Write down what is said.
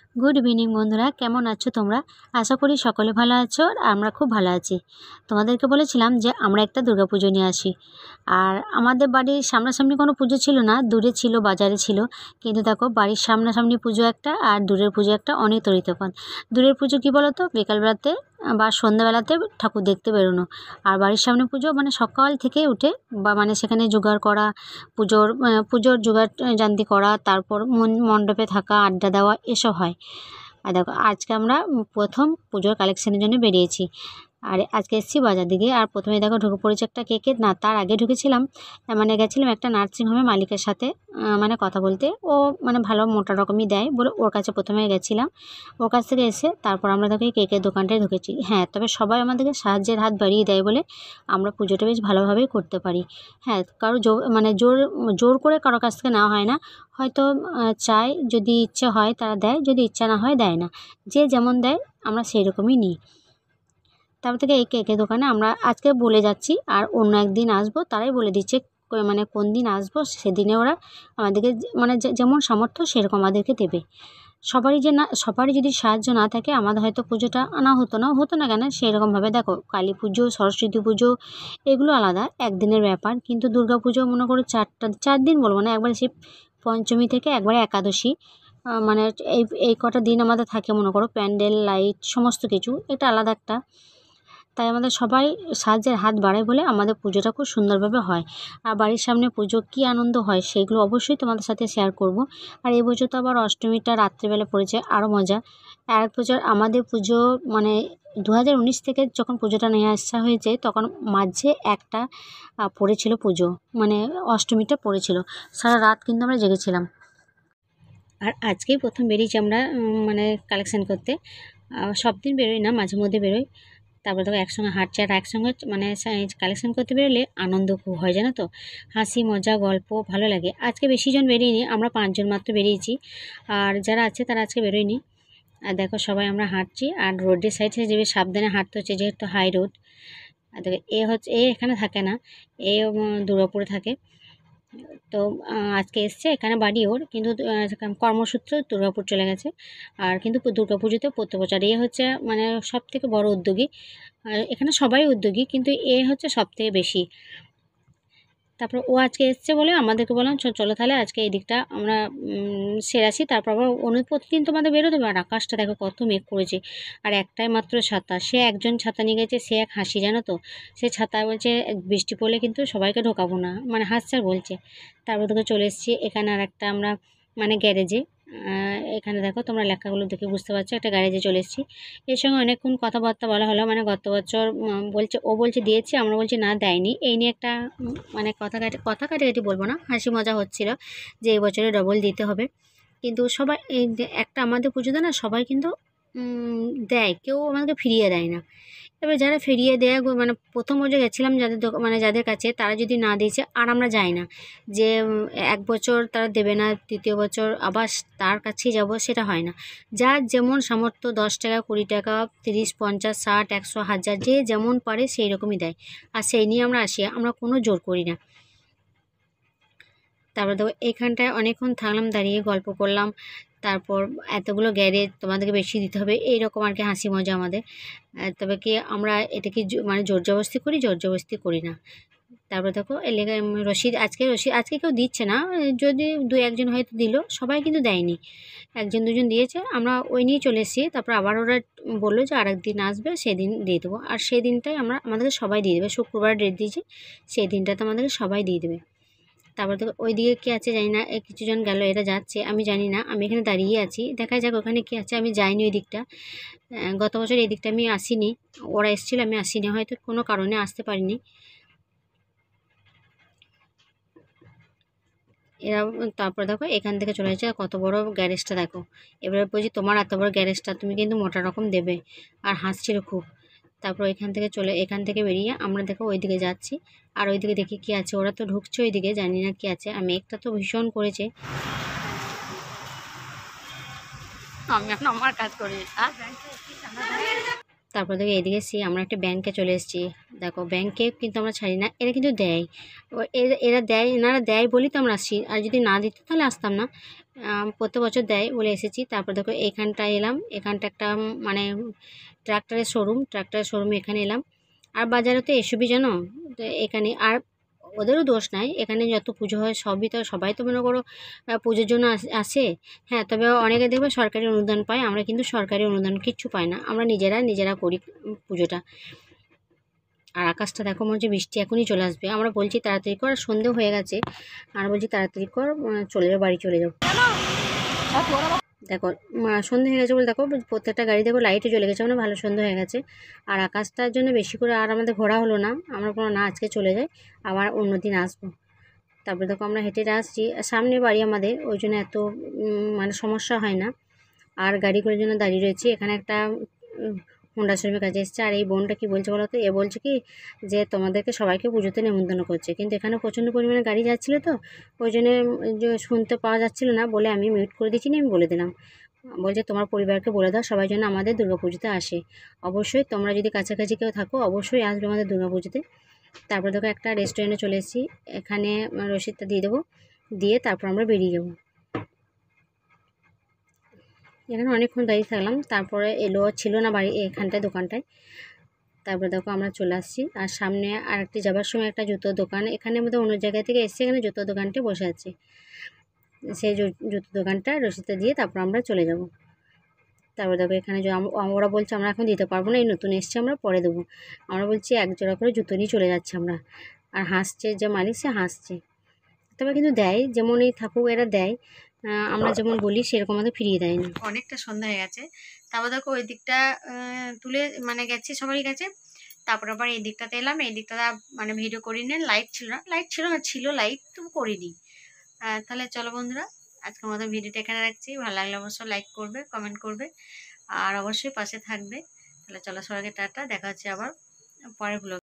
Good evening বন্ধুরা, কেমন আছো তোমরা? আশা করি সকলে ভালো আছো আর আমরা খুব ভালো আছি। তোমাদেরকে বলেছিলাম যে আমরা একটা দুর্গাপুজো নিয়ে আসি। আর আমাদের বাড়ির সামনাসামনি কোনো পুজো ছিল না, দূরে ছিল, বাজারে ছিল। কিন্তু দেখো, বাড়ির সামনাসামনি পুজো একটা আর দূরের পুজো একটা, অনেক তফাৎ। দূরের পুজো কী বলো তো, বিকালবেলাতে বা সন্ধ্যাবেলাতে ঠাকুর দেখতে বেরোনো। আর বাড়ির সামনে পুজো মানে সকাল থেকে উঠে বা মানে সেখানে জোগাড় করা, পুজোর জোগাড় জান্তি করা, তারপর মণ্ডপে থাকা, আড্ডা দেওয়া, এসব হয়। আর দেখো, আজকে আমরা প্রথম পুজোর কালেকশানের জন্য বেরিয়েছি। আর আজকে এসেছি বাজার দিকে। আর প্রথমে দেখো ঢুকে পড়েছে একটা কেকের, না তার আগে ঢুকেছিলাম মানে গেছিলাম একটা নার্সিংহোমে মালিকের সাথে মানে কথা বলতে। ও মানে ভালো মোটা রকমই দেয় বলে ওর কাছে প্রথমে গেছিলাম। ওর কাছ থেকে এসে তারপর আমরা দেখো এই কেকের দোকানটায় ঢুকেছি। হ্যাঁ, তবে সবাই আমাদেরকে সাহায্যের হাত বাড়িয়ে দেয় বলে আমরা পুজোটা বেশ ভালোভাবেই করতে পারি। হ্যাঁ, কারো মানে জোর করে কারো কাছ থেকে নেওয়া হয় না। হয়তো চায়, যদি ইচ্ছে হয় তারা দেয়, যদি ইচ্ছা না হয় দেয় না। যে যেমন দেয় আমরা সেই রকমই নিই। তারপর থেকে এই কেকের দোকানে আমরা আজকে বলে যাচ্ছি, আর অন্য একদিন আসবো, তারাই বলে দিচ্ছে মানে কোন দিন আসবো। সেদিনে ওরা আমাদেরকে মানে যেমন সামর্থ্য সেরকম আমাদেরকে দেবে। সবারই যদি সাহায্য না থাকে আমাদের হয়তো পুজোটা আনা হতো না কেন সেরকমভাবে। দেখো, কালী পুজো, সরস্বতী পুজো এগুলো আলাদা, একদিনের ব্যাপার। কিন্তু দুর্গা পুজো মনে করো 4 দিন বলবো না, একবারে সেই পঞ্চমী থেকে একবারে একাদশী, মানে এই কটা দিন আমাদের থাকে। মনে করো প্যান্ডেল, লাইট, সমস্ত কিছু, এটা আলাদা একটা। তাই আমাদের সবাই সাহায্যের হাত বাড়ায় বলে আমাদের পুজোটা খুব সুন্দরভাবে হয়। আর বাড়ির সামনে পুজো কী আনন্দ হয় সেগুলো অবশ্যই তোমাদের সাথে শেয়ার করব। আর এই বছর তো আবার অষ্টমীটা রাত্রিবেলা পড়েছে, আরও মজা। আর এক বছর আমাদের পুজো মানে 2019 থেকে যখন পুজোটা নিয়ে আসা হয়েছে তখন মাঝে একটা পড়েছিল পুজো, মানে অষ্টমীটা পড়েছিল। সারা রাত কিন্তু আমরা জেগেছিলাম। আর আজকেই প্রথম বেরিয়েছি আমরা মানে কালেকশান করতে। সব দিন বেরোই না, মাঝে মধ্যে বেরোই। তারপরে দেখো একসঙ্গে হাঁটছি, আর একসঙ্গে মানে কালেকশান করতে বেরোলে আনন্দ খুব হয়, জানো তো। হাসি মজা গল্প ভালো লাগে। আজকে বেশি জন বেরিয়েনি, আমরা 5 জন মাত্র বেরিয়েছি। আর যারা আছে তারা আজকে বেরোয়নি। আর দেখো সবাই আমরা হাঁটছি, আর রোডের সাইডে যে সাবধানে হাঁটতে হচ্ছে যেহেতু হাই রোড। আর দেখো এখানে থাকে না, দুর্গাপুরে থাকে। তো আজকে এসছে, এখানে বাড়ি ওর, কিন্তু কর্মসূত্রে দুর্গাপুর চলে গেছে। আর কিন্তু দুর্গাপুজোতে প্রত্যেক বছর হচ্ছে মানে সবথেকে বড় উদ্যোগী। আর এখানে সবাই উদ্যোগী, কিন্তু হচ্ছে সবথেকে বেশি। তারপর ও আজকে এসছে বলে আমাদেরকে বললাম চলো তাহলে আজকে এই দিকটা আমরা সেরে আসি। তারপর আবার প্রতিদিন তোমাদের বেরোতে হবে। আর আকাশটা দেখো কত মেঘ করেছে, আর একটাই মাত্র ছাতা। সে একজন ছাতা নিয়ে গেছে, সে এক হাসি, জানো তো। সে ছাতা বলছে বৃষ্টি পড়লে কিন্তু সবাইকে ঢোকাবো না, মানে হাসছে আর বলছে। তারপর থেকে চলে এসেছি এখানে আর একটা আমরা মানে গ্যারেজে। এখানে দেখো তোমরা লেখাগুলো দেখে বুঝতে পারছো, একটা গ্যারেজে চলে এসেছি। এর সঙ্গে অনেকক্ষণ কথাবার্তা বলা হলো, মানে গত বছর বলছে দিয়েছি, আমরা বলছি না দেয়নি। এই নিয়ে একটা মানে কথা কাটাকাটি বলবো না, হাসি মজা হচ্ছিল যে এই বছরে ডবল দিতে হবে। কিন্তু সবাই এই যে একটা আমাদের পুজোতে না সবাই কিন্তু দেয়, কেউ আমাদেরকে ফিরিয়ে দেয় না। এবার যারা ফিরিয়ে দেয় মানে প্রথম বছর গেছিলাম মানে যাদের কাছে, তারা যদি না দিয়েছে আর আমরা যাই না যে এক বছর তারা দেবে না, দ্বিতীয় বছর আবার তার কাছেই যাব, সেটা হয় না। যার যেমন সামর্থ্য, 10 টাকা, 20 টাকা, 30, 50, 60, 100, 1000, যে যেমন পারে সেই রকমই দেয়। আর সেই নিয়ে আমরা আসি, আমরা কোনো জোর করি না। তারপর দেখো এইখানটায় অনেকক্ষণ থাকলাম, দাঁড়িয়ে গল্প করলাম। তারপর এতগুলো গ্যারেজ তোমাদেরকে বেশি দিতে হবে, এইরকম আর কি হাসি মজা আমাদের। তবে কি আমরা এটা কি মানে জোর জবরদস্তি করি না। তারপর দেখো এলাকায় আজকে কেউ দিচ্ছে না, যদি 2-1 জন হয়তো দিল, সবাই কিন্তু দেয়নি। 1-2 জন দিয়েছে, আমরা ওই নিয়ে চলে এসেছি। তারপর আবার ওরা বললো যে আরেকদিন আসবে, সেদিন দিয়ে দেবো। আর সেই দিনটাই আমাদেরকে সবাই দিয়ে দেবে, শুক্রবার ডেট দিয়েছে, সেই দিনটাতে আমাদেরকে সবাই দিয়ে দেবে। তারপর দেখো ওই দিকে কী আছে জানি না, কিছুজন গেল, এরা যাচ্ছে, আমি জানি না, আমি এখানে দাঁড়িয়ে আছি। দেখা যাক ওখানে কী আছে, আমি যাইনি ওই দিকটা। গত বছর এই দিকটা আমি আসিনি, ওরা এসেছিলো, আমি আসিনি, হয়তো কোনো কারণে আসতে পারিনি। এরা তারপর দেখো এখান থেকে চলে যাচ্ছে, কত বড় গ্যারেজটা দেখো। এবারে বলছি তোমার এত বড় গ্যারেজটা তুমি কিন্তু মোটা রকম দেবে। আর হাসছিল খুব। তারপর এখান থেকে বেরিয়ে আমরা দেখো ওই দিকে যাচ্ছি। আর ওই দিকে দেখি কী আছে, ওরা তো ঢুকছে ওই দিকে, জানি না কী আছে। আর মেঘটা তো ভীষণ করেছে। আমি এখন আমার কাজ করি। তারপর দেখো এদিকে আমরা একটা ব্যাংকে চলে এসেছি। দেখো ব্যাংকে কিন্তু আমরা ছাড়ি না, এরা কিন্তু দেয়। এরা দেয়, এনারা দেয় বলেই তো আমরা আসছি, আর যদি না দিত তাহলে আসতাম না। প্রত্যেক বছর দেয় বলে এসেছি। তারপর দেখো এইখানটায় এলাম, এখানটা একটা মানে ট্রাক্টরের শোরুমে এখানে এলাম। আর বাজারে তো এসবই জানো, তো এখানে আর ওদেরও দোষ নাই, এখানে যত পুজো হয় সবাই তো মনে করো পুজোর জন্য আসে। হ্যাঁ, তবে অনেকে দেখবে সরকারি অনুদান পায়, আমরা কিন্তু সরকারি অনুদান কিচ্ছু পাই না, আমরা নিজেরা করি পুজোটা। আর আকাশটা দেখো, মনে হচ্ছে বৃষ্টি এখনই চলে আসবে। আমরা বলছি তাড়াতাড়ি কর, সন্ধে হয়ে গেছে, আর বলছি তাড়াতাড়ি কর, চলে যাও, বাড়ি চলে যাও। দেখো সন্ধে হয়ে গেছে বলে দেখো প্রত্যেকটা গাড়ি দেখো লাইটও জ্বলে গেছে, মানে ভালো সন্ধে হয়ে গেছে। আর আকাশটার জন্য বেশি করে আর আমাদের ঘোরা হলো না, আমরা কোনো না আজকে চলে যাই, আবার অন্য দিন আসবো। তারপরে দেখো আমরা হেঁটে আসছি, সামনে বাড়ি আমাদের, ওই জন্য এত মানে সমস্যা হয় না। আর গাড়িগুলোর জন্য দাঁড়িয়ে রয়েছি। এখানে একটা হোন্ডা শোরুমের কাছে এসেছে। আর এই বোনটা কি বলছে বলো তো, এ বলছে কি যে তোমাদেরকে সবাইকে পুজোতে নেমন্তন্ন করছে, কিন্তু এখানে প্রচণ্ড পরিমাণে গাড়ি যাচ্ছিলো তো ওই জন্যে যে শুনতে পাওয়া যাচ্ছিলো না বলে আমি মিউট করে দিচ্ছি, আমি বলে দিলাম। বলছে তোমার পরিবারকে বলে দাও সবাই যেন আমাদের দুর্গাপুজোতে আসে। অবশ্যই তোমরা যদি কাছাকাছি কেউ থাকো অবশ্যই আসবে আমাদের দুর্গাপুজোতে। তারপর দেখো একটা রেস্টুরেন্টে চলে এসেছি, এখানে রসিদটা দিয়ে দেবো, দিয়ে তারপর আমরা বেরিয়ে যাবো। এখানে অনেকক্ষণ দাঁড়িয়ে থাকলাম, তারপরে এলো ছিল না বাড়ি এখানটায় দোকানটায়। তারপরে দেখো আমরা চলে আসছি, আর সামনে আর একটি যাবার সময় একটা জুতোর দোকান, এখানে মধ্যে অন্য জায়গা থেকে এসে এখানে জুতোর দোকানটি বসে আছে, সেই জুতোর দোকানটা রসিদটা দিয়ে তারপর আমরা চলে যাব। তারপর দেখো এখানে ওরা বলছে আমরা এখন দিতে পারবো না, এই নতুন এসছে, আমরা পরে দেবো। আমরা বলছি এক জোড়া করে জুতো নিয়ে চলে যাচ্ছি আমরা। আর হাসছে যে মালিক, সে হাসছে। তবে কিন্তু দেয়, যেমনই থাকুক এরা দেয়, আমরা যেমন বলি সেরকম আমাদের ফিরিয়ে দেয় না। অনেকটা সন্ধ্যা হয়ে গেছে, তারপর দেখো ওই দিকটা তুলে মানে গেছি সবারই কাছে। তারপর আবার এই দিকটাতে এলাম, এই দিকটা মানে ভিডিও করিনি, লাইট ছিল না, ছিল লাইট, তবু করিনি। তাহলে চলো বন্ধুরা, আজকের মতো ভিডিওটা এখানে রাখছি। ভালো লাগলে অবশ্যই লাইক করবে, কমেন্ট করবে, আর অবশ্যই পাশে থাকবে। তাহলে চলো সবাইকে টাটা, দেখা হচ্ছে আবার পরের ব্লগে।